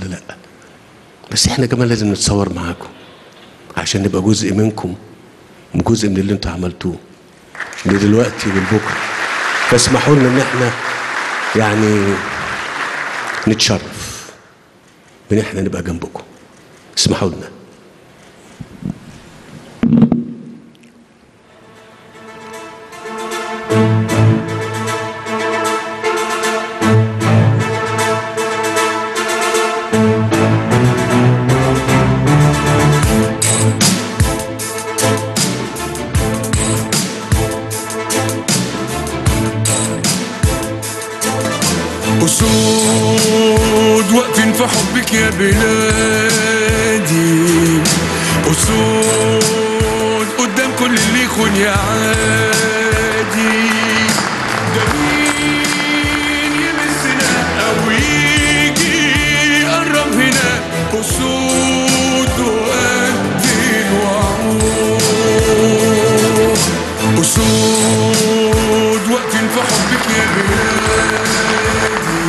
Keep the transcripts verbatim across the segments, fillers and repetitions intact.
لا، بس احنا كمان لازم نتصور معاكم عشان نبقى جزء منكم وجزء من اللي انتوا عملتوه لدلوقتي ولبكره. فاسمحوا لنا ان احنا يعني نتشرف بان احنا نبقى جنبكم. اسمحوا لنا. أسود واقفين في حبك يا بلادي، أسود قدام كل اللي يخون يا عادي. ده مين يمسنا أو يجي يقرب هنا؟ أسود وقتل وعود، أسود واقفين في حبك يا بلادي،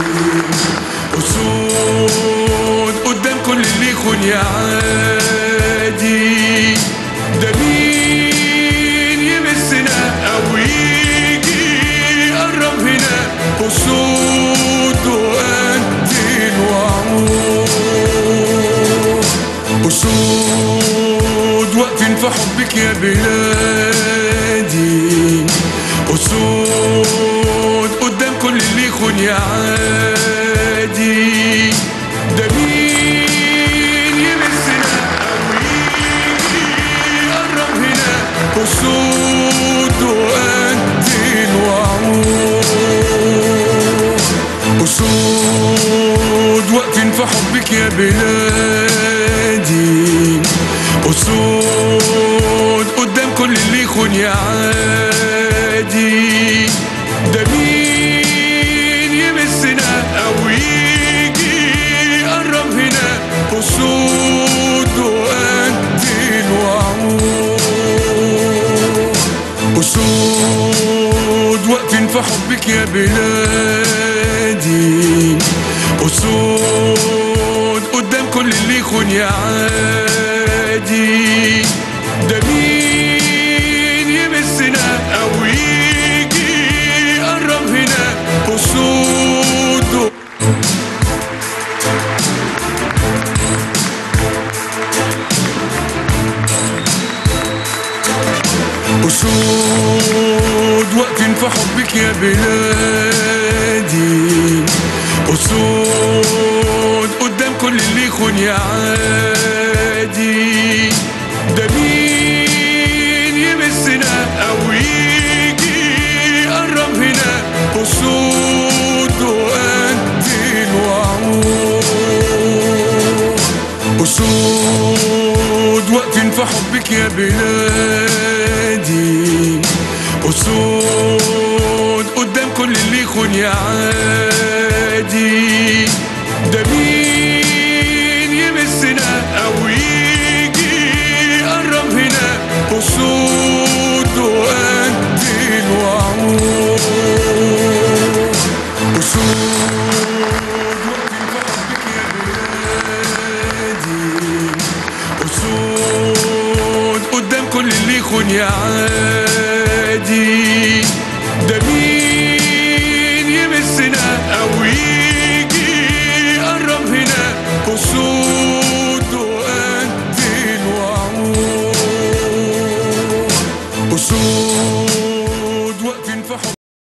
أسود قدام كل اللي يخون يا عادي. ده مين يمسنا أو يجي يقرب هنا؟ أسود وقتل وعود، أسود واقفين في حبك يا بلادي، أسود قدام كل اللي يخون يا عادي. ده مين يمسنا أو يجي يقرب هنا؟ أسود وقتل وعود، أسود واقفين في حبك يا بلادي، أسود قدام كل اللي يخون يا عادي. ده مين يمسنا أو يجي يقرب هنا؟ أسود وقتل وعود، أسود واقفين في حبك يا بلادي، أسود قدام كل اللي يخون يا عادي. ده مين يمسنا أو يجي يقرب هنا؟ أسود أسود واقفين في حبك يا بلادي، أسود قدام كل اللي يخون يا عادي. ده مين يمسنا أو يجي يقرب هنا؟ أسود وقتل وعود، أسود واقفين في حبك يا بلادي، أسود قدام كل اللي يخون يا عادي. ده مين يمسنا أو يجي يقرب هنا؟ أسود وقتل وعود، أسود واقفين في حبك يا بلادي، أسود قدام كل اللي يخون يا عادي. ده مين يمسنا أو يجي يقرب هنا؟ أسود وقتل وعود، أسود